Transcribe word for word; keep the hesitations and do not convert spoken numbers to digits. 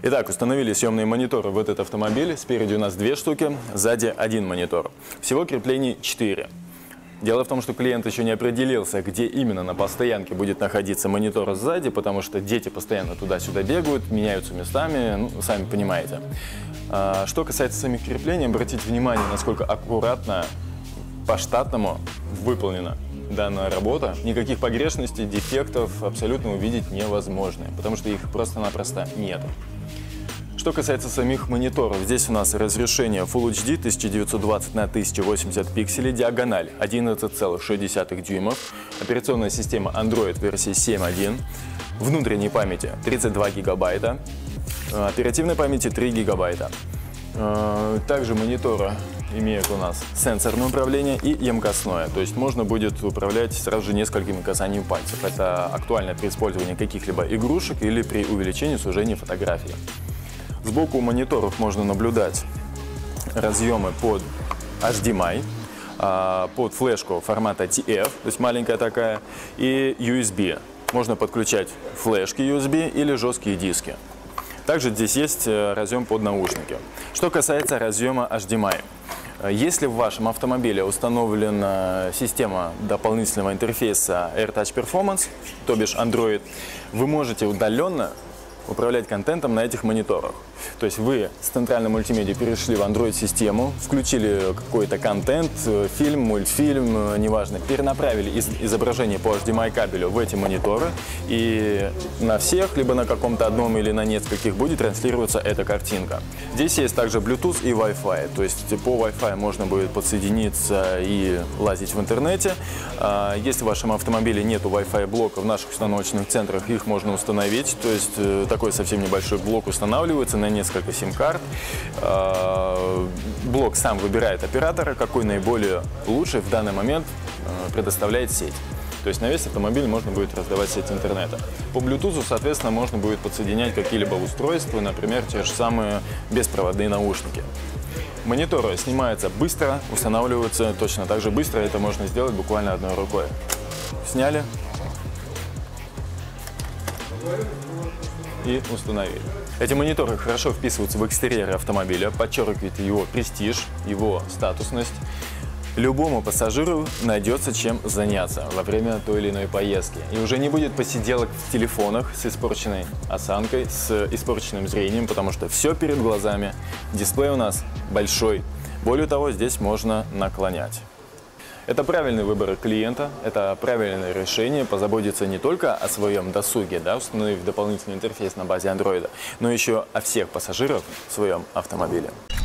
Итак, установили съемные мониторы в этот автомобиль. Спереди у нас две штуки, сзади один монитор. Всего креплений четыре. Дело в том, что клиент еще не определился, где именно на постоянке будет находиться монитор сзади, потому что дети постоянно туда-сюда бегают, меняются местами, ну, сами понимаете. А, что касается самих креплений, обратите внимание, насколько аккуратно, по-штатному выполнена данная работа. Никаких погрешностей, дефектов абсолютно увидеть невозможно, потому что их просто-напросто нет. Что касается самих мониторов, здесь у нас разрешение Full эйч ди тысяча девятьсот двадцать на тысяча восемьдесят пикселей, диагональ одиннадцать целых шесть десятых дюймов, операционная система Android версии семь точка один, внутренней памяти тридцать два гигабайта, оперативной памяти три гигабайта. Также мониторы имеют у нас сенсорное управление и емкостное, то есть можно будет управлять сразу же несколькими касаниями пальцев. Это актуально при использовании каких-либо игрушек или при увеличении, сужении фотографии. Сбоку у мониторов можно наблюдать разъемы под эйч ди эм ай, под флешку формата ти эф, то есть маленькая такая, и ю эс би. Можно подключать флешки ю эс би или жесткие диски. Также здесь есть разъем под наушники. Что касается разъема эйч ди эм ай. Если в вашем автомобиле установлена система дополнительного интерфейса AirTouch Performance, то бишь Android, вы можете удаленно управлять контентом на этих мониторах. То есть вы с центральной мультимедиа перешли в Android-систему, включили какой-то контент, фильм, мультфильм, неважно, перенаправили из изображение по эйч ди эм ай кабелю в эти мониторы, и на всех, либо на каком-то одном или на нескольких будет транслироваться эта картинка. Здесь есть также Bluetooth и Wi-Fi, то есть по Wi-Fi можно будет подсоединиться и лазить в интернете. Если в вашем автомобиле нету Wi-Fi блока, в наших установочных центрах их можно установить, то есть такой совсем небольшой блок устанавливается на несколько сим-карт. Блок сам выбирает оператора, какой наиболее лучший в данный момент предоставляет сеть. То есть на весь автомобиль можно будет раздавать сеть интернета. По Bluetooth, соответственно, можно будет подсоединять какие-либо устройства, например, те же самые беспроводные наушники. Мониторы снимаются быстро, устанавливаются точно так же быстро. Это можно сделать буквально одной рукой. Сняли и установили. Эти мониторы хорошо вписываются в экстерьер автомобиля, подчеркивают его престиж, его статусность. Любому пассажиру найдется чем заняться во время той или иной поездки. И уже не будет посиделок в телефонах с испорченной осанкой, с испорченным зрением, потому что все перед глазами. Дисплей у нас большой. Более того, здесь можно наклонять. Это правильный выбор клиента, это правильное решение позаботиться не только о своем досуге, да, установив дополнительный интерфейс на базе Android, но еще о всех пассажирах в своем автомобиле.